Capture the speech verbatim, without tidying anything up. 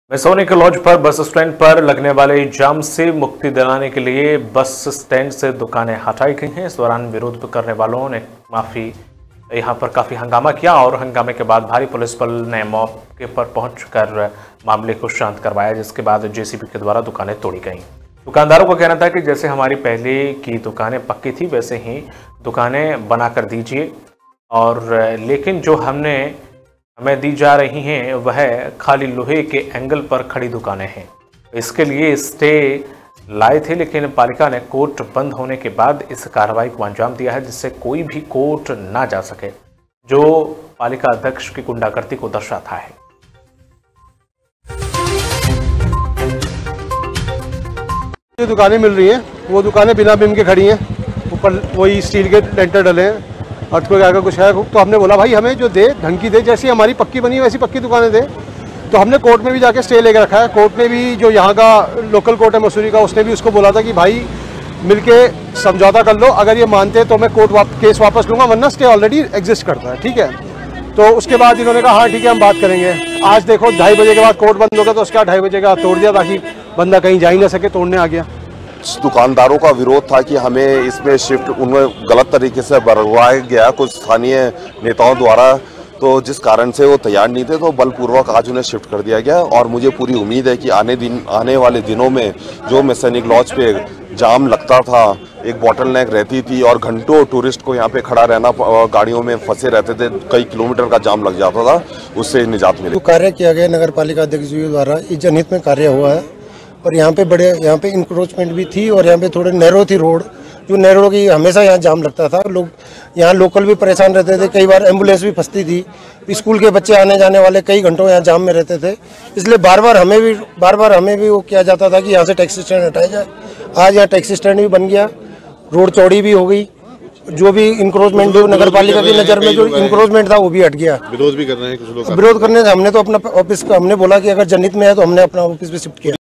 मैसोनी के लॉज पर bus stand पर लगने वाले जाम से मुक्ति दिलाने के लिए बस स्टैंड से दुकानें हटाई गई हैं। इस दौरान विरोध करने वालों ने माफी यहां पर काफी हंगामा किया और हंगामे के बाद भारी पुलिस बल ने मौके पर पहुंचकर मामले को शांत करवाया, जिसके बाद जेसीबी के द्वारा दुकानें तोड़ी गईं। दुकानदारों का कहना था कि जैसे हमारी पहले की दुकानें पक्की थी वैसे ही दुकानें बनाकर दीजिए, और लेकिन जो हमने हमें दी जा रही हैं वह खाली लोहे के एंगल पर खड़ी दुकानें हैं। इसके लिए स्टे लाए थे, लेकिन पालिका ने कोर्ट बंद होने के बाद इस कार्रवाई को अंजाम दिया है, जिससे कोई भी कोर्ट ना जा सके, जो पालिका अध्यक्ष की गुंडागर्दी को दर्शाता है। जो दुकानें मिल रही हैं वो दुकानें बिना बिम के खड़ी हैं, ऊपर वही स्टील के लेंटर डले हैं, अर्थक्वेक आकर कुछ है। तो हमने बोला भाई हमें जो दे ढंग की दे, जैसी हमारी पक्की बनी वैसी पक्की दुकानें दे। तो हमने कोर्ट में भी जाके स्टे लेकर रखा है। कोर्ट ने भी, जो यहाँ का लोकल कोर्ट है मसूरी का, उसने भी उसको बोला था कि भाई मिलके समझौता कर लो, अगर ये मानते तो मैं कोर्ट वाप, केस वापस लूँगा, वरना स्टे ऑलरेडी एग्जिस्ट करता है। ठीक है, तो उसके बाद इन्होंने कहा हाँ ठीक है हम बात करेंगे। आज देखो ढाई बजे के बाद कोर्ट बंद हो गया, तो उसका ढाई बजे का तोड़ दिया ताकि बंदा कहीं जा ही ना सके, तोड़ने आ गया। दुकानदारों का विरोध था कि हमें इसमें शिफ्ट उन्हें गलत तरीके से बरवाया गया कुछ स्थानीय नेताओं द्वारा, तो जिस कारण से वो तैयार नहीं थे, तो बलपूर्वक आज उन्हें शिफ्ट कर दिया गया। और मुझे पूरी उम्मीद है कि आने दिन आने वाले दिनों में जो मैसोनी लॉज पे जाम लगता था, एक बॉटलनेक रहती थी और घंटों टूरिस्ट को यहाँ पे खड़ा रहना, गाड़ियों में फंसे रहते थे, कई किलोमीटर का जाम लग जाता था, उससे निजात मिली। जो कार्य किया गया नगर पालिका अध्यक्ष जी द्वारा, इस जनहित में कार्य हुआ है। और यहाँ पे बड़े यहाँ पे इंक्रोचमेंट भी थी और यहाँ पे थोड़े नैरो थी रोड, जो नैरो की हमेशा यहाँ जाम लगता था। लोग यहाँ लोकल भी परेशान रहते थे, कई बार एम्बुलेंस भी फंसती थी, स्कूल के बच्चे आने जाने वाले कई घंटों यहाँ जाम में रहते थे। इसलिए बार बार हमें भी बार बार हमें भी वो किया जाता था कि यहाँ से टैक्सी स्टैंड हटाया जाए। आज यहाँ टैक्सी स्टैंड भी बन गया, रोड चौड़ी भी हो गई, जो भी इंक्रोचमेंट जो नगर पालिका की नज़र में जो इंक्रोचमेंट था वो भी हट गया। विरोध भी कर रहे हैं कुछ लोग। विरोध करने से हमने तो अपना ऑफिस का हमने बोला कि अगर जनहित में है तो हमने अपना ऑफिस भी शिफ्ट किया।